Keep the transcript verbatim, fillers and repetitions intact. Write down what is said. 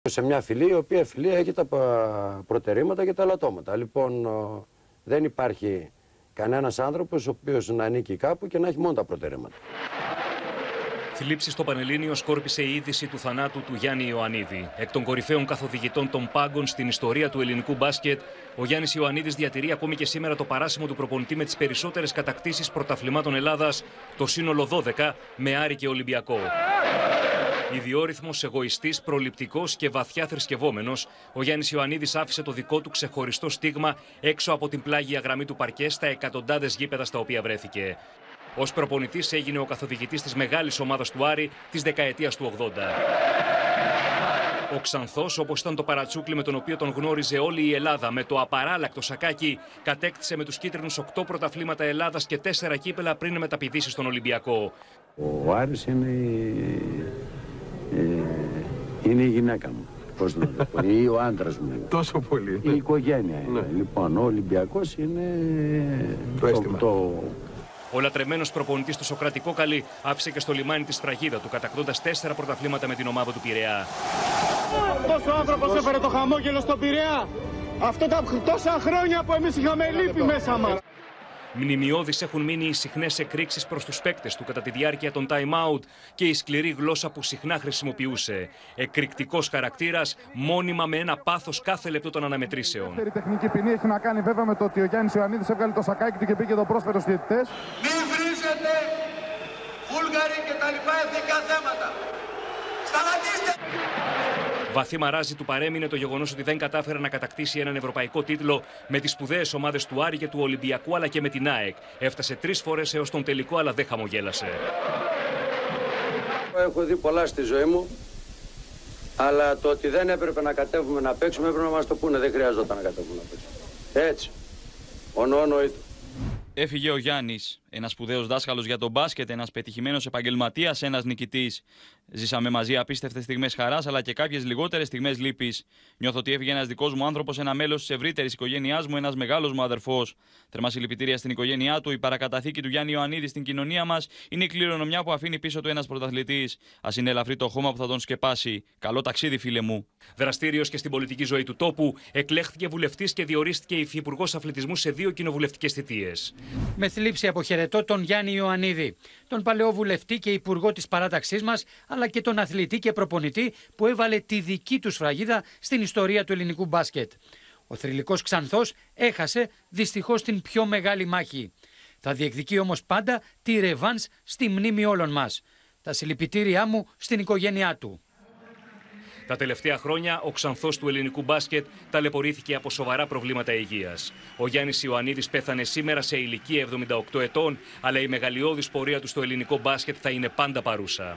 Σε μια φυλή, η οποία φυλή έχει τα προτερήματα και τα ελαττώματα. Λοιπόν, δεν υπάρχει κανένας άνθρωπος ο οποίος να ανήκει κάπου και να έχει μόνο τα προτερήματα. Θλίψη στο Πανελλήνιο σκόρπισε η είδηση του θανάτου του Γιάννη Ιωαννίδη. Εκ των κορυφαίων καθοδηγητών των πάγκων στην ιστορία του ελληνικού μπάσκετ, ο Γιάννης Ιωαννίδης διατηρεί ακόμη και σήμερα το παράσημο του προπονητή με τις περισσότερες κατακτήσεις πρωταθλημάτων Ελλάδας, το σύνολο δώδεκα, με Άρη και Ολυμπιακό. Ιδιόρυθμος, εγωιστής, προληπτικός και βαθιά θρησκευόμενος, ο Γιάννης Ιωαννίδης άφησε το δικό του ξεχωριστό στίγμα έξω από την πλάγια γραμμή του παρκέ στα εκατοντάδες γήπεδα στα οποία βρέθηκε. Ως προπονητής έγινε ο καθοδηγητής της μεγάλης ομάδας του Άρη της δεκαετίας του ογδόντα. Ο Ξανθός, όπως ήταν το παρατσούκλι με τον οποίο τον γνώριζε όλη η Ελλάδα, με το απαράλλακτο σακάκι, κατέκτησε με τους κίτρινους οκτώ πρωταθλήματα Ελλάδας και τέσσερα κύπελα πριν μεταπηδήσει στον Ολυμπιακό. Ο Άρης είναι η, ε, είναι η γυναίκα μου, πώς να το πω, ή ο άντρας μου. Τόσο πολύ. Η οικογένεια είναι. Ναι. Λοιπόν, ο Ολυμπιακός είναι το αίσθημα. Το... Ο λατρεμένος προπονητής του Σοκρατικό Καλή άφησε και στο λιμάνι τη σφραγίδα του, κατακτώντας τέσσερα πρωταθλήματα με την ομάδα του Πειραιά. Αυτός ο άνθρωπος έφερε το χαμόγελο στον Πειραιά. Αυτά τα τόσα χρόνια που εμείς είχαμε λύπη μέσα μας. Μνημειώδεις έχουν μείνει οι συχνές εκρήξεις προς τους παίκτες του κατά τη διάρκεια των time out και η σκληρή γλώσσα που συχνά χρησιμοποιούσε. Εκρηκτικός χαρακτήρας, μόνιμα με ένα πάθος κάθε λεπτό των αναμετρήσεων. Η τεχνική ποινή έχει να κάνει βέβαια με το ότι ο Γιάννης Ιωαννίδης έβγαλε το σακάκι του και πήγε εδώ πρόσφερε στους διαιτητές. Μην βρίζετε Βούλγαροι και τα λοιπά εθνικά θέματα. Σταματήστε! Βαθύ μαράζι του παρέμεινε το γεγονός ότι δεν κατάφερε να κατακτήσει έναν ευρωπαϊκό τίτλο με τις σπουδαίες ομάδες του Άρη και του Ολυμπιακού αλλά και με την ΑΕΚ. Έφτασε τρεις φορές έως τον τελικό αλλά δεν χαμογέλασε. Έχω δει πολλά στη ζωή μου, αλλά το ότι δεν έπρεπε να κατέβουμε να παίξουμε έπρεπε να μας το πούνε. Δεν χρειαζόταν να κατέβουμε να παίξουμε. Έτσι. Ονό νοήτο. Έφυγε ο Γιάννης, ένας σπουδαίος δάσκαλος για τον μπάσκετ, ένας πετυχημένος επαγγελματίας, ένας νικητής. Ζήσαμε μαζί απίστευτες στιγμές χαράς, αλλά και κάποιες λιγότερες στιγμές λύπης. Νιώθω ότι έφυγε ένας δικός μου άνθρωπος, ένα μέλος της ευρύτερης οικογένειάς μου, ένας μεγάλος μου αδερφός. Θερμά συλληπιτήρια στην οικογένειά του. Η παρακαταθήκη του Γιάννη Ιωαννίδη στην κοινωνία μας είναι η κληρονομιά που αφήνει πίσω του ένας πρωταθλητής. Ας είναι ελαφρύ το χώμα που θα τον σκεπάσει. Καλό ταξίδι, φίλε μου. Δραστήριος και στην πολιτική ζωή του τόπου, εκλέχθηκε βουλευτής και διορίστηκε υφυπουργός αθλητισμού σε δύο κοινοβουλευτικές θητείες. Με θλίψη αποχαιρετώ τον Γιάννη Ιωαννίδη, τον παλαιό βουλευτή και υπουργό της παράταξής μας, αλλά και τον αθλητή και προπονητή που έβαλε τη δική του σφραγίδα στην ιστορία του ελληνικού μπάσκετ. Ο θρυλικός Ξανθός έχασε δυστυχώς την πιο μεγάλη μάχη. Θα διεκδικεί όμως πάντα τη ρεβάνς στη μνήμη όλων μας. Τα συλληπιτήριά μου στην οικογένειά του. Τα τελευταία χρόνια, ο Ξανθός του ελληνικού μπάσκετ ταλαιπωρήθηκε από σοβαρά προβλήματα υγείας. Ο Γιάννης Ιωαννίδης πέθανε σήμερα σε ηλικία εβδομήντα οκτώ ετών, αλλά η μεγαλειώδης πορεία του στο ελληνικό μπάσκετ θα είναι πάντα παρούσα.